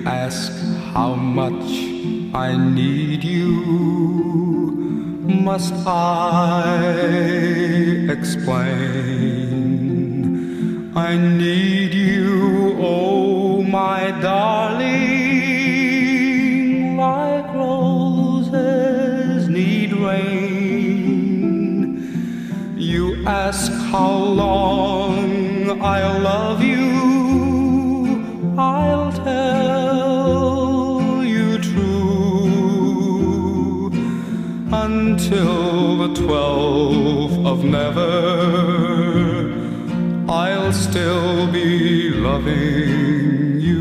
ask how much I need you. Must I explain? I need you, oh my darling, like roses need rain. You ask how long I'll love you. I'll tell you true, until the 12th of never, I'll still be loving you.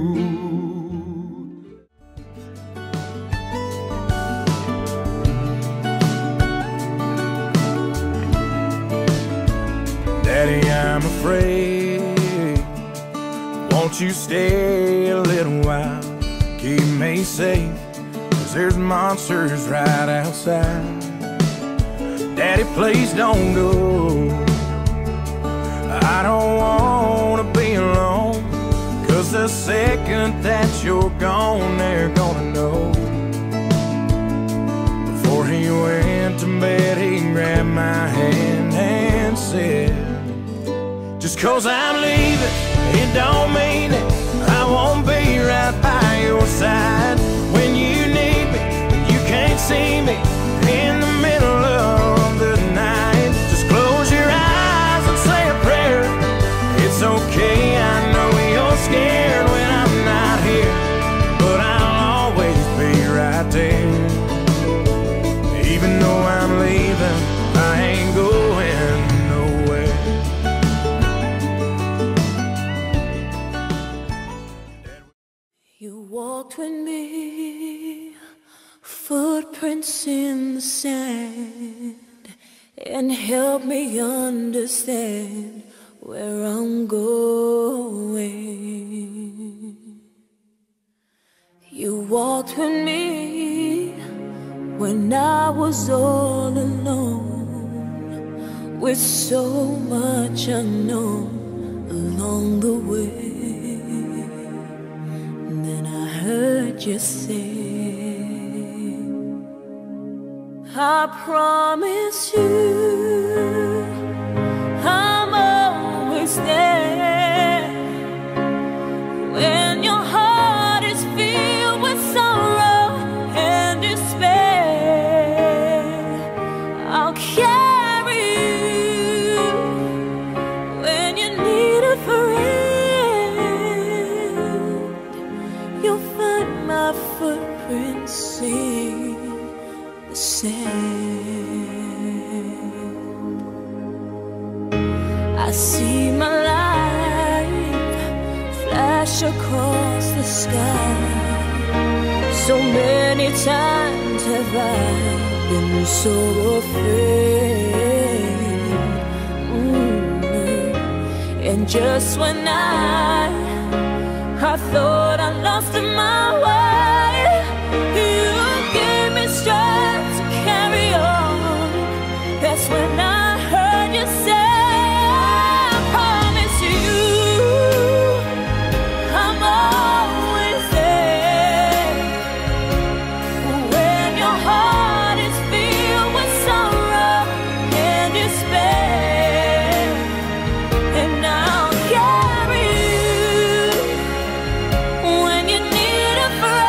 Daddy, I'm afraid. Won't you stay a little while? Keep me safe, 'cause there's monsters right outside. Daddy, please don't go. I don't wanna be alone, 'cause the second that you're gone, they're gonna know. Before he went to bed, he grabbed my hand and said, just 'cause I'm leaving, it don't mean that I won't be right by your side. When you need me, you can't see me in the middle of the night. Just close your eyes and say a prayer. It's okay, I know you're scared when I'm not here, but I'll always be right there. Even though I'm leaving, I ain't going nowhere. You walked with me, footprints in the sand, and helped me understand where I'm going. You walked with me when I was all alone, with so much unknown along the way. I heard you say, I promise you I'm always there. When your heart is filled with sorrow and despair, I'll carry you when you need a friend. You'll find my footprints in the sand. I see my life flash across the sky. So many times have I been so afraid. And just when I thought I lost my way, you gave me strength to carry on. That's when I heard you say, I promise you I'm always there. When your heart is filled with sorrow and despair, and I'll carry you when you need a friend.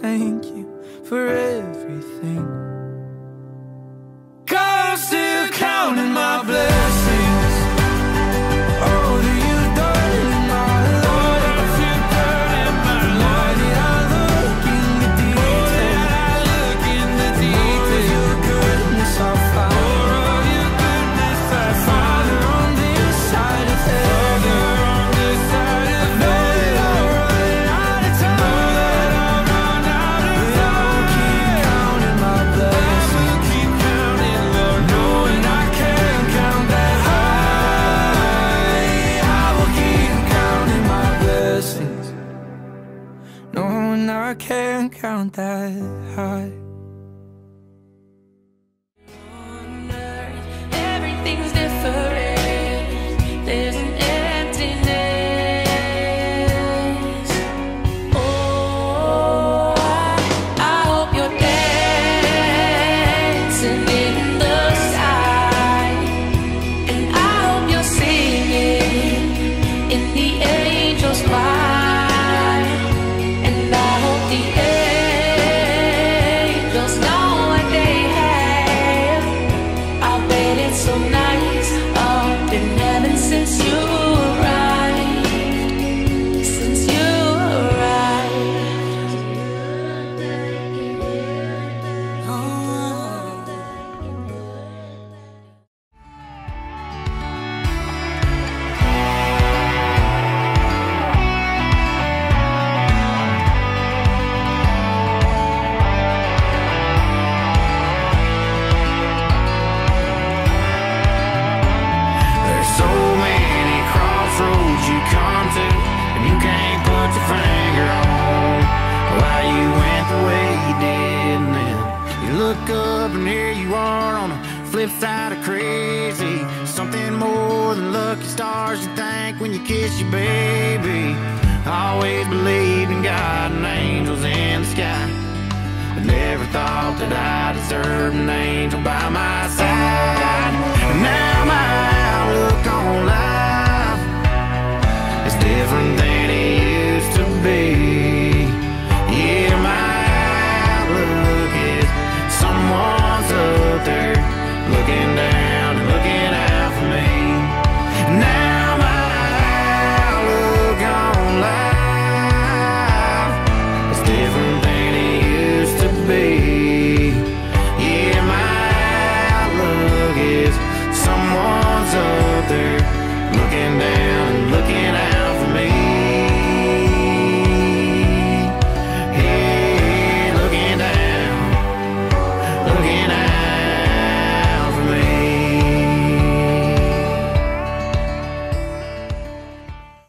thank you for everything. 'Cause I'm still counting my blessings. Oh, do you, darling, my Lord? I'm still counting my Lord. Did I look in the details? For your goodness I'll follow. Father, on this side of heaven, I know that I'll run out of time, but I will keep counting my blessings. I will keep counting, Lord, knowing I can't count that high. I will keep counting my blessings, knowing I can't count that high. Everything's different. There's an emptiness. Oh, I hope you're dancing in the sky, and I hope you're singing in the angels' choir, and I hope the angels know what they have. I bet it's so nice up in heaven since you arrived. Since you arrived. Oh. There's so many crossroads you come to, and you can't put your finger on why you went the way you did. And then you look up and here you are on the flip side of crazy. Something more than lucky stars you think when you kiss your baby. I always believed in God and angels in the sky, but never thought that I deserved an angel by my side.